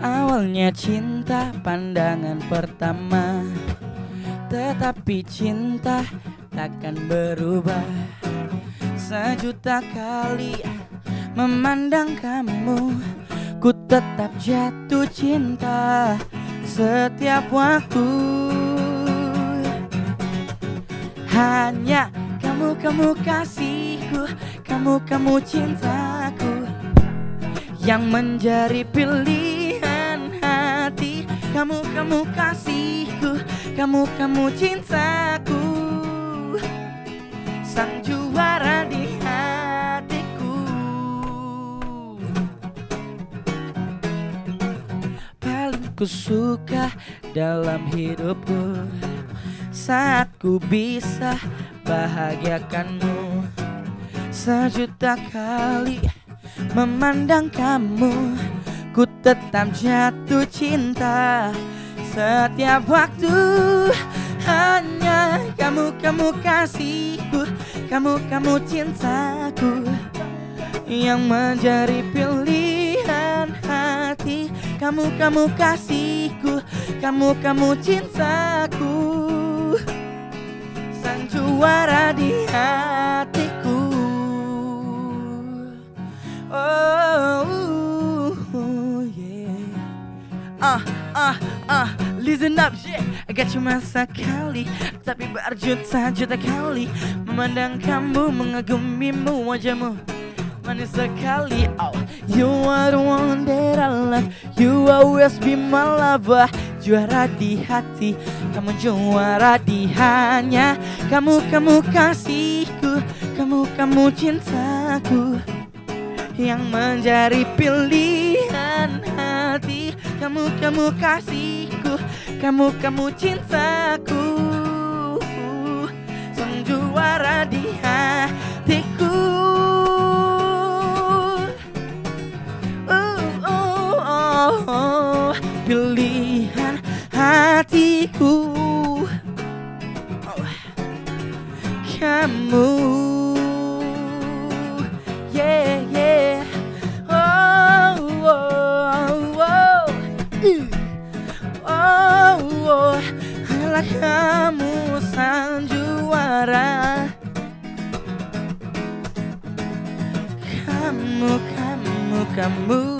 Awalnya cinta pandangan pertama, tetapi cinta takkan berubah. Sejuta kali memandang kamu, ku tetap jatuh cinta setiap waktu. Hanya kamu kasihku, kamu cintaku, yang menjadi pilihan hati. Kamu kasihku, kamu cintaku, sang juara di hatiku. Paling ku suka dalam hidupku saat ku bisa bahagiakanmu. Sejuta kali memandang kamu, ku tetap jatuh cinta setiap waktu. Hanya kamu kasihku, kamu cintaku, yang menjadi pilihan hati. Kamu kasihku, kamu cintaku, sang juara di hatiku. Oh yeah. Listen up, yeah. Agak cuma sekali, tapi berjuta-juta kali memandang kamu, mengagumimu, wajahmu manis sekali. Oh, you are the one that I love, you always be my lover. Juara di hati, kamu juara di hanya. Kamu kasihku, kamu cintaku, yang menjadi pilihan hati. Kamu kasihku, kamu cintaku, sang juara di hatiku. Pilihan hatiku, kamu, yeah yeah. Adalah kamu sang juara. Kamu